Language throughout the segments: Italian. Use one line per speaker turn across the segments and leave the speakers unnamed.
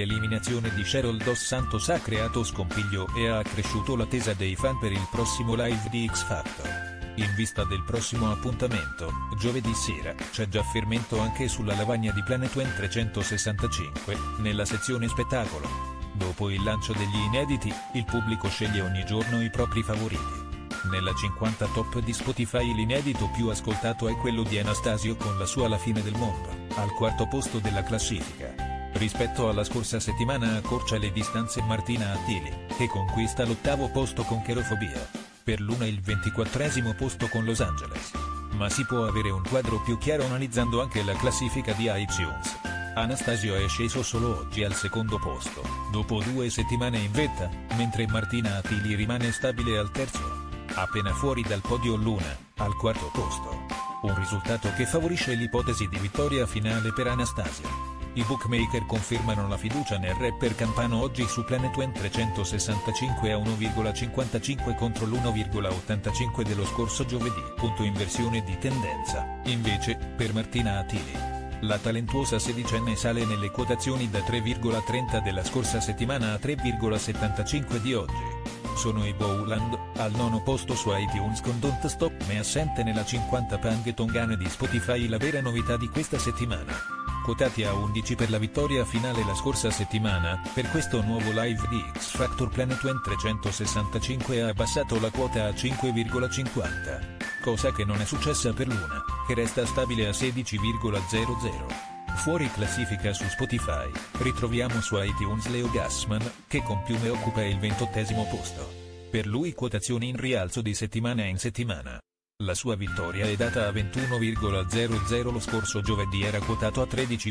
l'eliminazione di Cheryl Dos Santos ha creato scompiglio e ha accresciuto l'attesa dei fan per il prossimo live di X Factor. In vista del prossimo appuntamento, giovedì sera, c'è già fermento anche sulla lavagna di Planet One 365, nella sezione spettacolo. Dopo il lancio degli inediti, il pubblico sceglie ogni giorno i propri favoriti. Nella 50 top di Spotify l'inedito più ascoltato è quello di Anastasio con la sua La fine del mondo, al quarto posto della classifica. Rispetto alla scorsa settimana accorcia le distanze Martina Attili, che conquista l'8° posto con Cherofobia. Per Luna il 24° posto con Los Angeles. Ma si può avere un quadro più chiaro analizzando anche la classifica di iTunes. Anastasio è sceso solo oggi al secondo posto, dopo 2 settimane in vetta, mentre Martina Attili rimane stabile al terzo. Appena fuori dal podio Luna, al quarto posto. Un risultato che favorisce l'ipotesi di vittoria finale per Anastasia. I bookmaker confermano la fiducia nel rapper campano oggi su Planet One 365 a 1,55 contro l'1,85 dello scorso giovedì. Inversione di tendenza, invece, per Martina Attili. La talentuosa sedicenne sale nelle quotazioni da 3,30 della scorsa settimana a 3,75 di oggi. Sono i Bowland, al 9° posto su iTunes con Don't Stop Me, assente nella 50 Pang Tongane di Spotify, la vera novità di questa settimana. Quotati a 11 per la vittoria finale la scorsa settimana, per questo nuovo live di X Factor Planet One 365 ha abbassato la quota a 5,50. Cosa che non è successa per Luna, che resta stabile a 16,00. Fuori classifica su Spotify, ritroviamo su iTunes Leo Gassman, che con Piume occupa il 28° posto. Per lui quotazioni in rialzo di settimana in settimana. La sua vittoria è data a 21,00, lo scorso giovedì era quotato a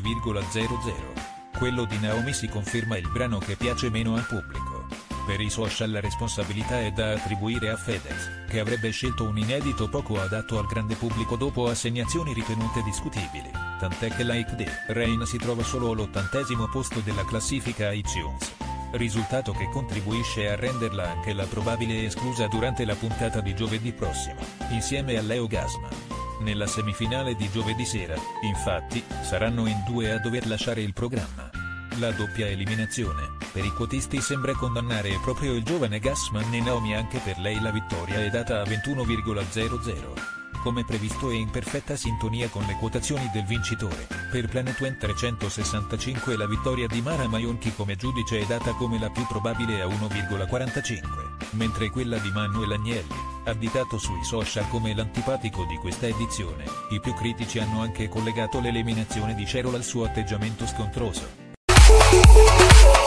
13,00. Quello di Naomi si conferma il brano che piace meno al pubblico. Per i social la responsabilità è da attribuire a Fedez, che avrebbe scelto un inedito poco adatto al grande pubblico dopo assegnazioni ritenute discutibili, tant'è che Like the Rain si trova solo all'80° posto della classifica iTunes. Risultato che contribuisce a renderla anche la probabile esclusa durante la puntata di giovedì prossimo, insieme a Leo Gassman. Nella semifinale di giovedì sera, infatti, saranno in 2 a dover lasciare il programma. La doppia eliminazione, per i quotisti sembra condannare proprio il giovane Gassman e Naomi, anche per lei la vittoria è data a 21,00. Come previsto e in perfetta sintonia con le quotazioni del vincitore, per Planet One 365 la vittoria di Mara Maionchi come giudice è data come la più probabile a 1,45, mentre quella di Manuel Agnelli, additato sui social come l'antipatico di questa edizione. I più critici hanno anche collegato l'eliminazione di Cheryl al suo atteggiamento scontroso.